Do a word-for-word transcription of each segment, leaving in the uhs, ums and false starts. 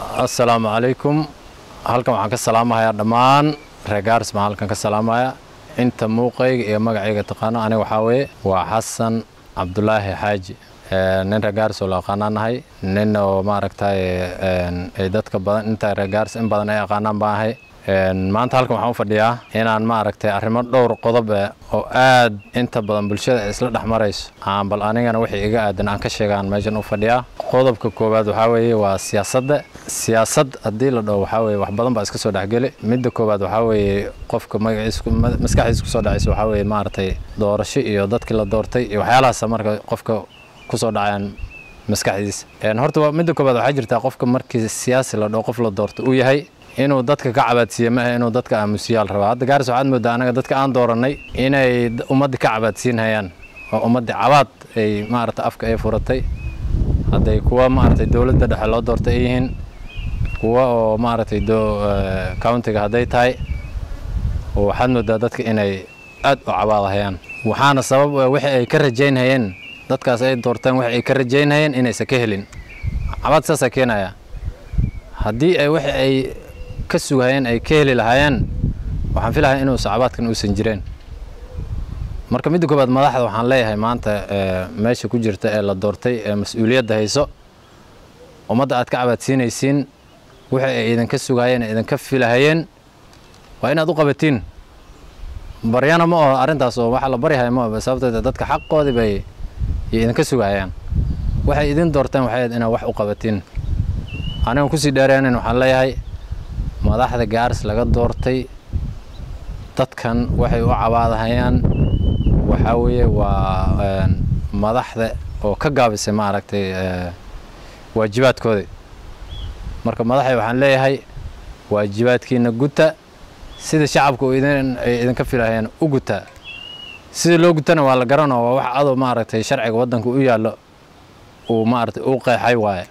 السلام عليكم. halkan waxaan ka salaamayaa dhammaan reer Gaaris ma halkan ka salaamaya inta muuqayga iyo magacayga taqaano aniga waxa weeye waa Xasan Cabdullaahi Xaaji nin reer Gaaris oo la yaqaanahay nin oo ma aragtay ee dadka badan inta reer Gaaris in badan ay yaqaanaan baahay maanta halkan waxaan u fadhiyaa inaan ma aragtay arrimo dhowr qodob oo aad inta badan bulshada isla dhaxmarayso aan bal anigana wixii iga aadan aan ka sheegaan meeshan u fadhiyaa qodobka koowaad waxa weeye waa siyaasadda siyaasad hadii la dhaho waxa weeye wax badan baa iska soo dhaxgali midda koowaad waxa weeye qofka magaciisa maskaxdiisa ku soo dhacaysa waxa weeye ma aragtay doorasho iyo dadkii la doortay iyo waxyaalahaas marka qofka ku soo dhacayaan maskaxdiisa een horta midda koowaad waxa jirta qofka markii siyaasi la dhaho qof la doorto uu yahay inuu dadka ka cabaadsiyo ma inuu dadka aamusiyaal rabo hadda Gaaris waxaad moodaa anaga dadka aan dooranay inay ummadda ka cabaadsiin hayaan oo ummadda cabaad ay ma aragtay afka ay furatay haday kuwa ma aragtay dawladda dhexe loo doortay yihiin kuwa oo ma aragtay countiga haday tahay oo waxaad moodaa dadka inay aad u cabaadayaan waxaana sabab wixii ay ka rajaynayeen dadkaas ay doorteen wixii ay ka rajaynayeen inay ka helin cabaad saas keenaya hadii ay wixii ay ka sugayeen ay ka heli lahaayeen waxaan filayaa inuu sacabaadkan uusan jireen marka mid koobaad madaxda waxaan leeyahay maanta meesha ku jirta ee la doortay ee mas'uuliyadda hayso ummadda aad ka cabaadsiinaysiin wixii ay idin ka sugayeen idin ka filaayeen waa inaad u qabatiin baryana ma oo arintaas oo waxa la barihay ma sababtoo dadka xaqoodii bay idin ka sugayaan waxay idin doorteen waxay inaad wax u qabatiin aniga ku sii dheereenin waxaan leeyahay madaxda Gaaris laga doortay dadkan waxay u cabaadayaan waxa weeye waa madaxda oo ka gaabisay ma aragtay waajibaadkooda marka madaxay waxaan leeyahay waajibaadkiina guta sida shacabku idin idin ka filayeen u guta sida loo gutana waa la garanaa waa wax ado ma aragtay sharciga wadanka u yaalo oo ma aragtay u qeexay waaye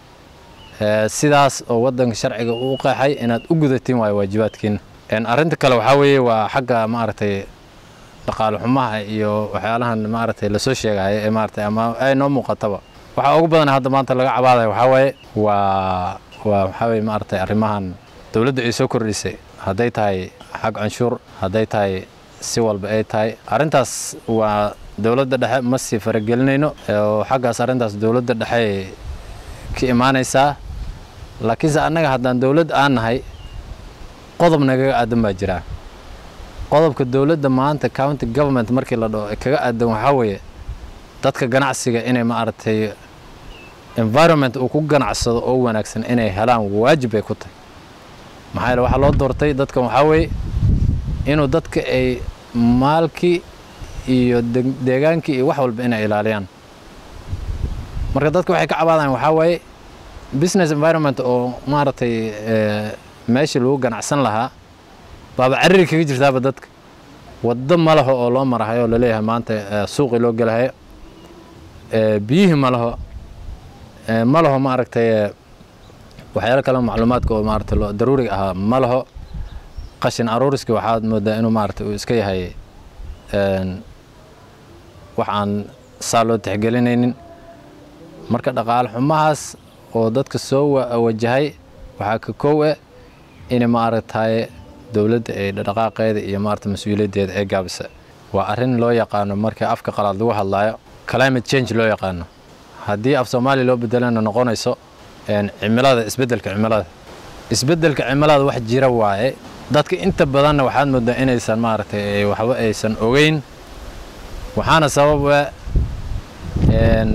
sidaas oo wadanka sharciga uu qeexay inaad u gudatiin way waajibaadkiin in arinta kale waxa weeye waa xagga ma aragtay dhaqaale xumaha iyo waxyaalahan ma aragtay la soo sheegay ee ma aragtay ama ay noo muuqataba waxa ugu badan hadda maanta laga cabaaday waxa weeye waa waa waxa weeye ma aragtay arrimahan dawladda ay soo kordhisay haday tahay xaq canshuur haday tahay si walba ay tahay arintaas waa dawladda dhexe ma si faragelinayno oo xaggaas arintaas dawladda dhexe ka imaanaysa laakiin anaga haddaan dawlad aan nahay qodob naga aadan baa jira qodobka dawladda maanta county government markii la dhaho kaga aadan waxa weeye dadka ganacsiga inay ma aragtay environment uu ku ganacsado oo wanaagsan inay helaan waajib ay ku tahay maxaa waxa loo doortay dadka waxa weeye inuu dadka ay maalki iyo deegaankii iyo wax walba inay ilaaliyaan marka dadka waxay ka cabaadaan waxa weeye business environment oo ma aragtay meesha lagu ganacsan lahaa baaba carri kaga jirtaaba dadka wada malaha oo loo marahayo la leeyahay maanta suuqi loo galahay ee biyaha malaha ee malaha ma aragtay waxyaalo kale macluumaadka oo ma aragtay loo daruuri ah malaha qashin aruuriska waxaad moodaa inuu ma aragtay uu iska yahay een waxaan saalo tixgelinaynin marka dhaqaale xumahaas oo dadka soo wajahay waxa ka koow ah in ma aragtay dawladda ay dhaqaaqeeda iyo maarta mas'uuliyadeeda ay gaabisa waa arin loo yaqaan marka afka qalaad lagu hadlayo climate change loo yaqaan hadii af Soomaali loo bedelana noqonayso een cimilada isbedelka cimilada isbedelka cimilada wax jira waaye dadka inta badan waxaad moodaa inaysan ma aragtay waxba aysan ogeyn waxaana sabab een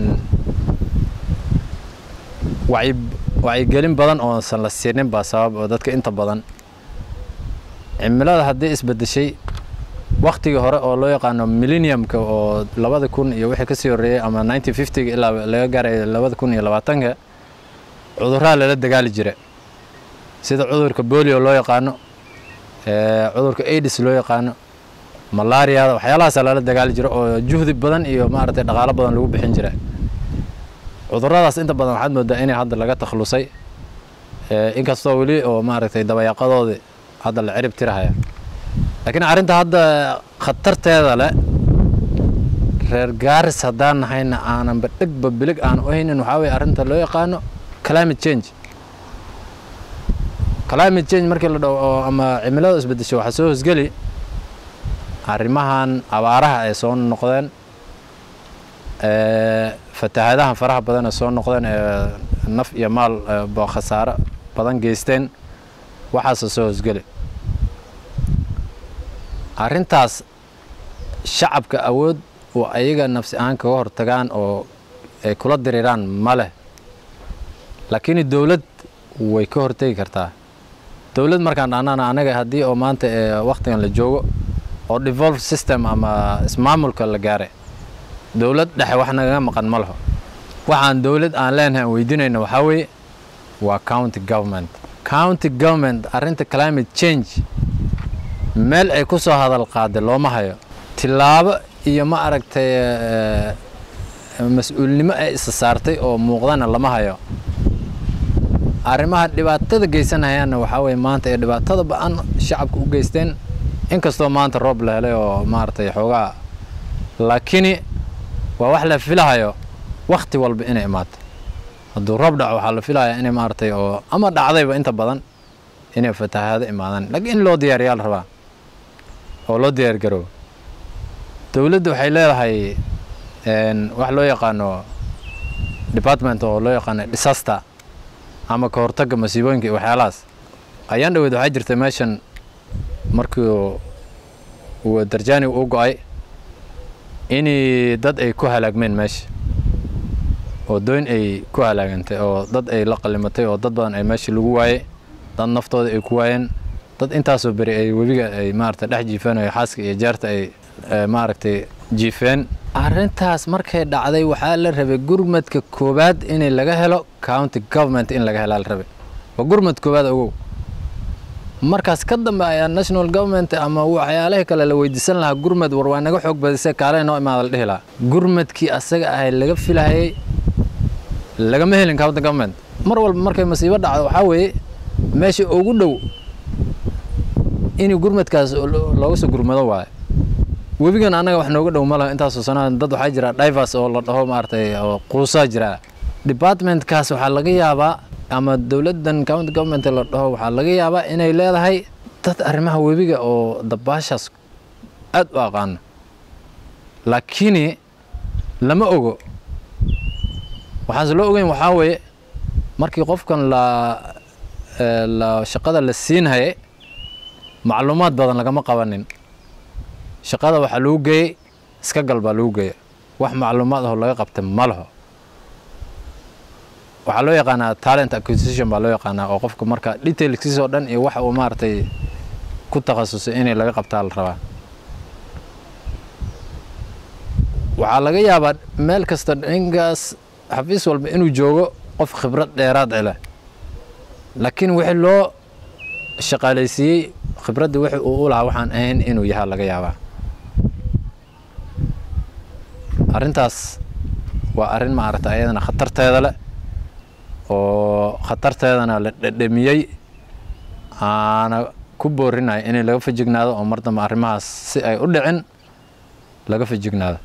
وعي وعي قليل بدن أو صار السنين بسبب ذاتك أنت بدن عملاء هذا إثبت شيء وقت جهراء الله يقانو ميلينيوم كأو لبعض يكون يوحي كسير أما nineteen fifty إلا لا جرى لبعض يكون يلبعتنها عذرها للا دجال جرى سيد عذر كبولي الله يقانو عذر كإيدس الله يقانو ملاريا وحيالها سلالة دجال جرى جهد بدن إيو ما أردت دجال بدن لو بحين جرى cuduradaas inta badan waxaad moodaa inay hadda laga takhlusay ee in kastoo wali oo ma aragtay dabayaqadoodii hadda la cirib tirahaya laakiin arinta hadda khatarteeda leh reer Gaaris hadaan nahayna aanan badhig bilig aan u haynin waxa way arinta loo yaqaano climate change climate change markii la dhaho ama cimilada isbedesho waxa soo hosgeli arrimahan abaaraha ay soo noqdeen ee fatahaadaha faraha badan soo noqdeen ee naf iyo maal ba khasaaro badan geysteen waxa soo hosgeli arintaas shacabka awood oo ayaga nafsi aan ka hortagaan oo ay kula diriraan male laakiin dawlad way ka hortagi kartaa dawlad markaan aanana anaga hadii oo maanta waqtigan la joogo oo devolved system ama ismaamulka la gaaray dawlad dhexe wax naga maqan ma laho waxaan dawlad aan leenahay weydiinayna waxa weeye waa county government county government arinta climate change meel ay ku soo hadal qaade looma hayo tilaabo iyo ma aragtay mas'uulnimo ay is saartay oo muuqdana lama hayo arrimaha dhibaatada geysanayaan waxa weeye maanta ee dhibaatada baan shacabku u geysteen inkastoo maanta roob la helay oo maartay xoogaa laakiin waa wax la filayo waqti walba inay imaato haduu roob dhaco waxa la filayaa inay maartay oo ama dhacdayba inta badan inay fatahaado imaadaan laakiin loo diyaariyaa la rabaa oo loo diyaar garo dawladdu waxay leedahay een wax loo yaqaano department oo loo yaqaan disaster ama ka hortagga masiibooyinka waxyaalahaas ayaan dhaweyd waxa jirtay meeshan markii uu darjaani u go'ay in dad ay ku halaagmeen meesha oo doon ay ku halaagantay oo dad ay la qalimatay oo dad badan ay meesha lagu waayay dad naftooda ay ku waayeen dad intaas oo bari ay webiga ay maartay dhex jiifeen oo xaaska iyo jaarta ay maartay jiifeen arintaas markay dhacday waxa la rabay gurmadka koobaad in laga helo county government in laga helo la rabay waa gurmad koobaad ogow markaas ka dambeeya national government ama waxyaalaha kale la weydiisan lahaa gurmad war waa naga xoog badisay kaalay noo imaad la dhihila gurmadkii asaga ah laga filayay laga ma helin county government mar walba markay masiibo dhacdo waxa weeye meesha ugu dhow in gurmadkaas looga soo gurmado waay webigan anaga wax nooga dhow malaha intaas oo sanad dad waxa jira divers oo la dhaho maartay oo quusa jira department kaas waxa laga yaabaa ama dawladdan county government la dhaho waxa laga yaabaa inay leedahay dad arrimaha webiga oo dabaashaas aad u aqaan laakiin lama ogo waxaan loo ogeyn waxa weeye markii qofkan la la shaqada la siinhay macluumaad badan laga ma qabanin shaqada waxa lagu geeyay iska galba lagu geeyay wax macluumaad ah laga qabtay malaha waxa loo yaqaanaa talent acquisition baa loo yaqaanaa oo qofka marka details oo dhan iyo wax uu maartay ku takhasusay in laga qabtaa la rabaa waxa laga yaabaa meel kasta ingaas xafiis walba inuu joogo qof khibrad dheeraad leh laakiin wixii loo shaqaaleysiiyay khibradda wixii uu u lahaa waxaan ahayn inuu yahay laga yaabaa arintaas waa arin ma aragtay ayadana khatarteeda leh oo khatarteedana la dhadhamiyay ana ku boorinay in laga fajignaado oo martaba arrimahaas si ay u dhicin laga fajignaado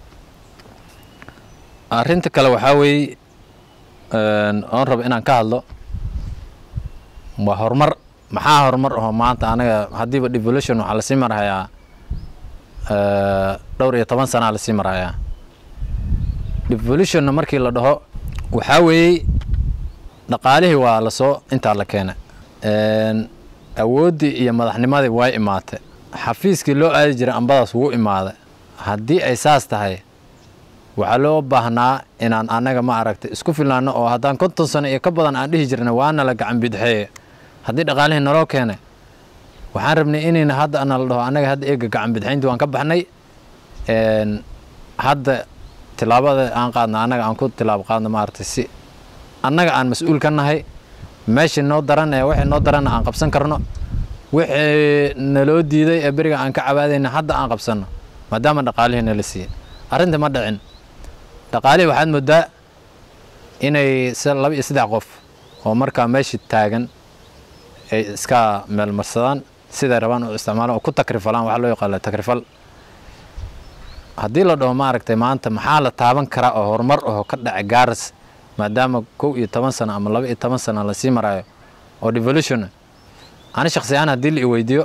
arinta kale waxa weey een aan rabo inaan ka hadlo waa horumar maxaa horumar oo maanta anaga hadiiba devolution waxa la sii marayaa ee dhowr iyo toban sano la sii marayaa devolution markii la dhaho waxa weey dhaqaalihi waa la soo inta la keenay een awoodii iyo madaxnimadii way imaatay xafiiskii loo aadi jiray ambadaas wuu imaaday hadii ay saas tahay waxa loo baahnaa inaan anaga ma aragtay isku filnaano oo hadaan konton sano iyo ka badan aan dhihi jirnay waana la gacan bidxay hadii dhaqaalihi naloo keenay waxaan rabnay inayna hadda ana la dhaho anaga hadda eega gacan bidxayntii waan ka baxnay een hadda tilaabada aan qaadna anaga aan ku tilaab qaadna ma aragtay si anaga aan mas'uul ka nahay meesha noo daran ee wixii noo daran aan qabsan karno wixii naloo diiday ee bariga aan ka cabaadayna hadda aan qabsano maadaama dhaqaalihi nala siiyay arinta ma dhicin dhaqaalihi waxaad moodaa inay laba iyo saddex qof oo markaa meesha taagan ay iska meel marsadaan sida rabaan oo isticmaalaan oo ku takrifalaan waxa loo yaqaan takrifal hadii la dhaho ma aragtay maanta maxaa la taaban karaa oo horumar oo ka dhacay Gaaris maadaama kow iyo toban sano ama laba iyo toban sano la sii marayo oo devolution أنا شخصيا هدي اللي ويديو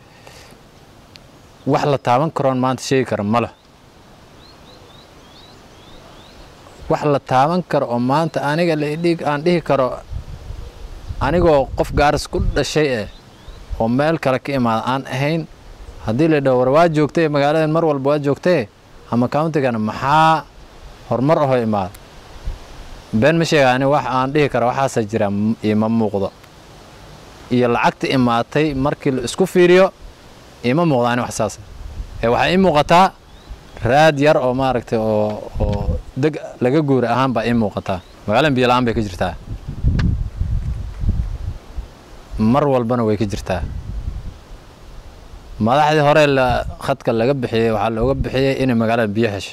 وحلا تابن كرون ما أنت شيء كرم مله وحلا تابن كرو ما أنت أنا قال لي أنا ده كرو أنا جو قف جارس كل شيء ومال كركي ما أنا هين هدي اللي دور واجد جوكتي مقالة المر والبواجد جوكتي أما كاونت كان محا هرمر هاي إماد بين مشي يعني واحد أنا ده كرو واحد سجرا إمام مقضى يلعقت إماتي مركل إسكوفيريو إمام مقضى أنا وحساسه واحد إمام مقطع راد ير أو ما ركت أو أو دق لقى جور أهم بإمام مقطع مقالة بيلعب بيكجرتها مر والبنا ويكجرتها ما راح هوري اللي خدك اللي قبحيه وحال لو قبحيه إني مقالة بيحش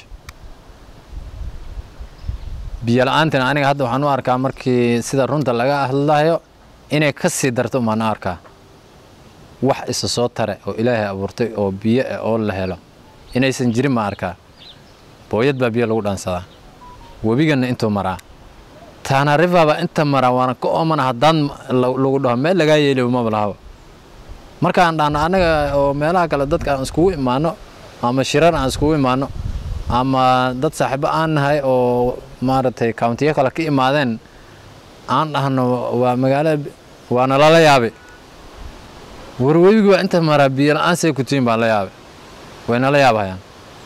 بيلعان تنا أنا هذا وحنو أركا مركي سيدا رونت اللي الله يو إني كسي درتو ما ناركا وح إسسوت ترى أو إلهي أبورتي أو بيئة أو الله يلا إني سنجري ما أركا بويد بابيا لو دانسا وبيجن أنتو مرا تانا رفا با أنت مرا وانا كو من هدان لو ده ما لقى يلي وما بلاها markaan dhaan anaga oo meelaha kala dadka aan isku imaano ama shirar aan isku imaano ama dad saaxiibo aan nahay oo maartay county kala ka imaadeen aan dhahno waa magaalada waana la yaabay warweygu inta mara biyo aan say ku tiin baan la yaabay wayna la yaabayaan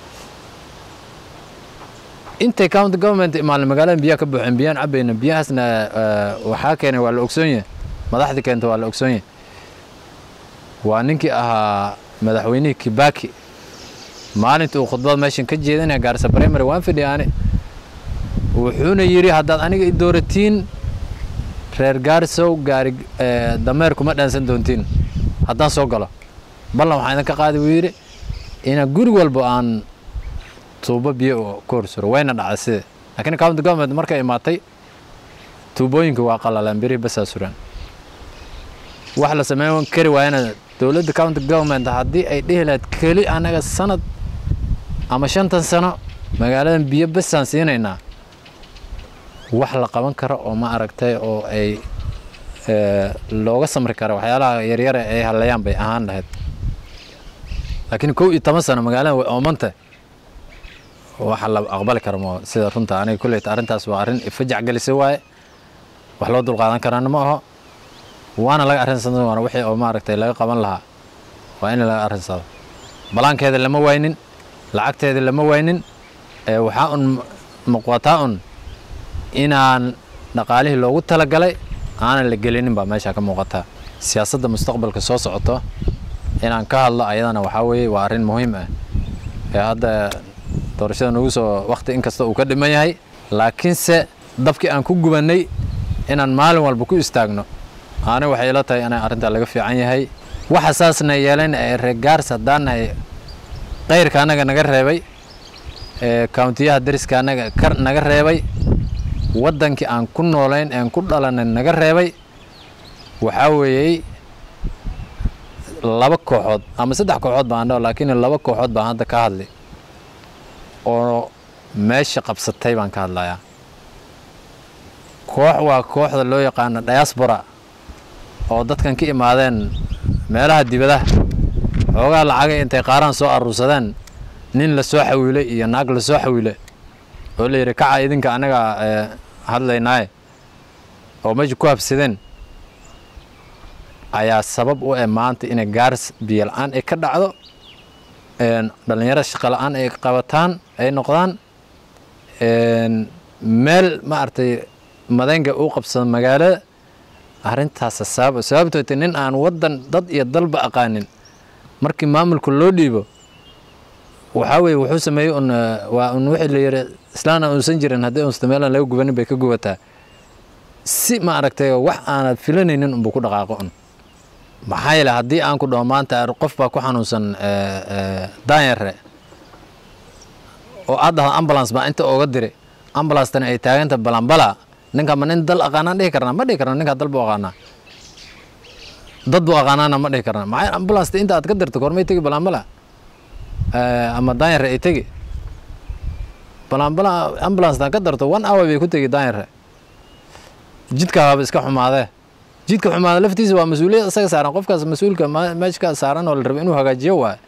inta county government imaan magaalada biyo ka buuxin biyaan cabayna biyahaasna waxa keenay waa la ogsoonyahay madaxda keenta waa la ogsoonyahay وانكي أها مدحويني كباكي مالنت وخطبات ماشين كجيدنا قارس بريمري وان في يعني وحونا يري هذا أنا دورتين رير قارسو قاري دميركم ما دانسن دونتين هذا سوقلا بالله وحنا كقاعد ويري إن جورجل بان توبة بيو كورسر وين العسى لكن كم تقوم مركا إماتي توبوينك واقلا لامبري بس أسران وحلا سماون كري وين دولة كاونت جوفمنت هذه أي دهلت كلي أنا السنة أما شنطة سنة مقالة بيو بس سنسينا وحلا قبان كرا أو ما أركتي أو أي لوجا سمر كرا وحيالا يرير أي هاليام بي أهان لهاد لكن كو يتمسنا مقالة أمانته وحلا أقبل كرا سيدا رنتا أنا كل تارنتا سوارين إفجع جلسي واي وحلا دول قادن كرا ما هو وانا لا أرنسان وانا وحي أو ما ركتي لا قبل لها وأنا لا أرنسان بلان كذا لما وينين لعكت هذا لما وينين وحاء مقوطاء إن نقاله لو قلت لك لي أنا اللي قليني بقى ماشي كم مقطع سياسة المستقبل كسوس عطا إن أنكاه الله أيضا وحاوي وأرين مهمة هذا ترشيد نوسو وقت إنك استو وكذا ما يهي لكن س ضبك أنكو جبني إن المال والبكو استغنوا أنا وحيلتي أنا أرنت على قفي عني هاي وحساسنا يلين الرجال صدقنا غير كأنا نجر ربي كاونتيها درس كأنا كر نجر ربي ودن كي أن كن ولين أن كل لنا نجر ربي وحاوي لبك كحد أما صدق كحد بعده لكن اللبك كحد بعده كهذي أو ماشي قبض تيبان كهذا يا كوح وكوح اللي يقان دياسبورا oo dadkan ka imaadeen meelaha dibadaha xogaa lacag intay qaaran soo aruursadeen nin la soo xawiilay iyo naag la soo xawiilay oo la yiri kaca idinka anaga hadlaynaa oo ma ku habsadeen ayaa sabab u ah maanta in gaars biil aan ay ka dhacdo een dhalinyarada shaqo la'aan ay qabataan ay noqdaan een meel ma artay madanka uu qabsan magaalada arintaas sabab sababtoo tiin aan wadan dad iyo dalba aqaanin markii maamulku loo dhiibo waxa way wuxuu sameeyay un waa un wixii la yiri islaana uu san jirin hadii uu isticmaalaan lagu gubanin bay ka gubataa si ma aragtay wax aan filanaynin uu ku dhaqaaqo un maxaa yeelay hadii aan ku dhaw maanta qof baa ku xanuunsan ee daayare oo aad ambulance ba inta uga diray ambulance tan ay taaganta balanbala ninka ma nin dal aqaanaan dhihi karna ma dhihi karna ninka dal buu aqaana dad buu aqaanaana ma dhihi karna maxay ambulance inta aad ka dirto kormay tagi balanbala ee ama daayare ay tagi balanbala ambulance tan ka dirto one hour bay ku tagi daayare jidka waa iska xumaade jidka xumaada laftiisa waa mas'uuliyad asaga saaran qofkaas mas'uulka meeshka saaran oo la rabo inuu hagaajiyo waa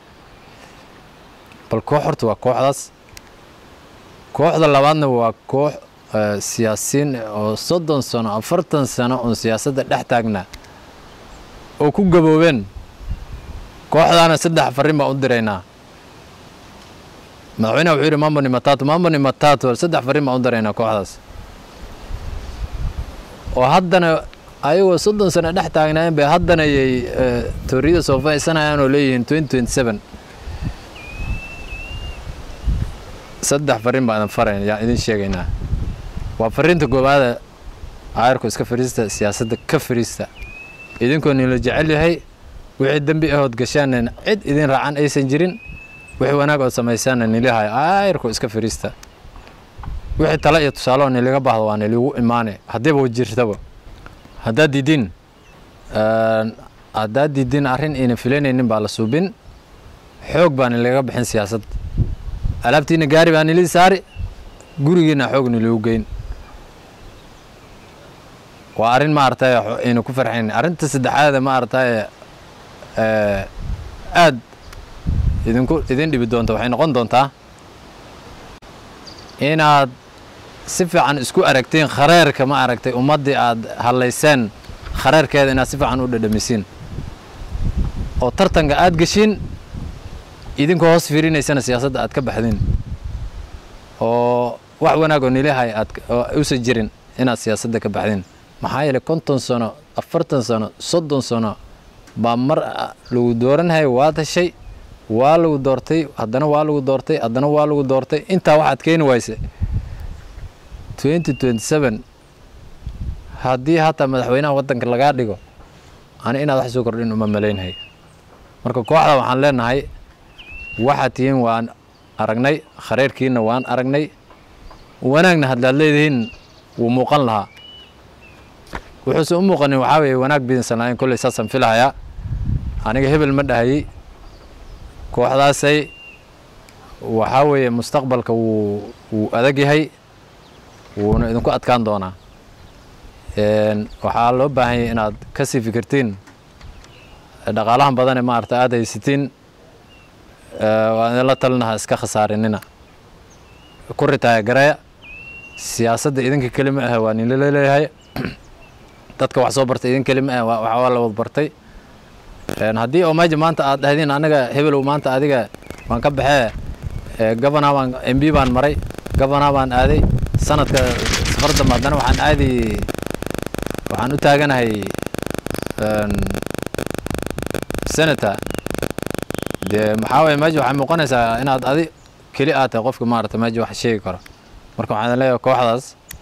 bal koox horta waa kooxdaas kooxda labaadna waa koox siyaasiin oo soddon sano afartan sano oo siyaasadda dhex taagna oo ku gaboobeen kooxdaana saddex fariin baan u diraynaa madaxweynaha wuxuu yidhi mambo ni matatu mambo ni matatu saddex fariin baan u diraynaa kooxdaas oo haddana ayagoo soddon sano dhex taagnaayeen bay haddana ayay tooriyada soo faysanayaan oo leeyihiin twenty twenty-seven saddex fariin baan farayn yaa idin sheegaynaa waa fariinta goobaada cayrku iska fariista siyaasadda ka fariista idinkoo nila jecel yahay wixii dambi ahood gashaan cid idin raacan aysan jirin wixii wanaag oo samaysaan nilahay cayrku iska fariista wixii tala iyo tusaale oo nilaga baahdo waa nilagu imaane haddiiba jirtaba haddaad diidin haddaad diidin arrin ayna filanaynin baa la suubin xoog baa nilaga bixin siyaasad alaabtiina gaari baa nilii saari gurigiina xoog nilagu geyn waa arrin ma artay ayna ku farxayn arrinta saddexaad ma artay aad idinku idin dhibi doonto waxay noqon doontaa inaad si fiican isku aragteen khareerka ma aragtay ummadii aad halayseen khareerkeeda inaad si fiican u dhadhamisiin oo tartanka aad gashin idinkoo hoos fiirinaysana siyaasadda aad ka baxdeen oo wax wanaag oo nilahay aad uusan jirin inaad siyaasadda ka baxdeen maxaa yeelay konton sano afartan sano soddon sano baa mar lagu dooranhay waad heshay waa lagu doortay haddana waa lagu doortay haddana waa lagu doortay intaa waxaad keeni wayse twenty twenty-seven haddii hataa madaxweynaha waddanka lagaa dhigo ani inaad wax soo kordhin uma malaynhay marka kooxda waxaan leenahay waxaad tihiin waan aragnay khareerkiina waan aragnay wanaagna haddaad leedihiin wuu muuqan lahaa wuxuuse u muuqanin waxaa weeye wanaag bidinsan lahayn kolley saasaan filahayaa aniga hebel ma dhahayey kooxdaasay waxaa weeye mustaqbalka wuu wuu adag yahay wuuna idinku adkaan doonaa waxaa loo baahan yahay inaad ka sii fikirtiin dhaqaalahan badan ee maaragta aad haysatiin waa idinla talinaha iska khasaarinina ku ritaaya gareya siyaasadda idinka kelima ah waa nila leeyahay dadka wax soo bartay idin kelima ah waa la wad bartay haddii oo meesha maanta aad dhahdeen anaga hebelow maanta adiga waan ka baxee gabana baan m b baan maray gabana baan aaday sanadka safar dambe haddana waxaan aadi waxaan u taaganahay senator dee maxaa waye meesha waxay muuqanaysaa inaad adi keli aad tahay qofka maaragta meesha wax sheegi karo marka waxaan leeyahay kooxdaas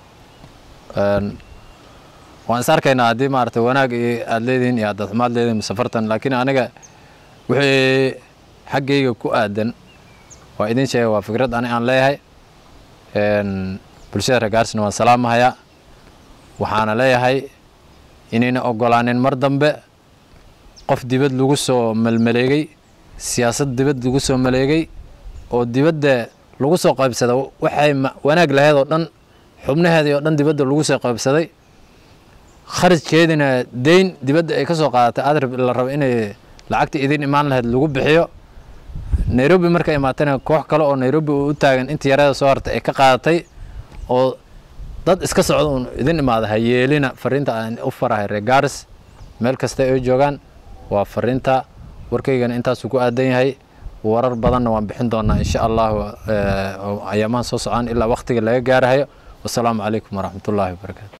waan is arkaynaa haddii maaragta wanaag aad leedihiin iyo haddaad xumaad leedihiin safartan laakiin aniga wixii xaggayga ku aadan waa idin sheegay waa fikrad ani aan leeyahay bulshada reer Gaarsina waan salaamahayaa waxaana leeyahay inayna ogolaanin mar dambe qof dibad lagu soo malmaleegay siyaasad dibad lagu soo maleegay oo dibadda lagu soo qaybsaday waxay wanaag lahayd oo dhan xubnaheedii oo dhan dibadda lagu soo qaybsaday kharashkeedina deyn dibadda ay ka soo qaadatay aad la rabo inay lacagta idin imaan lahayd lagu bixiyo Nairobi marka imaatana koox kale oo Nairobi u taagan inta yarada soo hartay ay ka qaadatay oo dad iska socdo idin imaada hayeelina fariinta aan u farahay reer Gaars meel kasta ay joogaan waa fariinta warkaygana intaas ku aadan yahay warar badanna waan bixin doonaa insha Allah ayaamahan soo socon ilaa waqtiga laga gaarayo wassalaamu calaykum waraxmatullaahi wabarakaatuh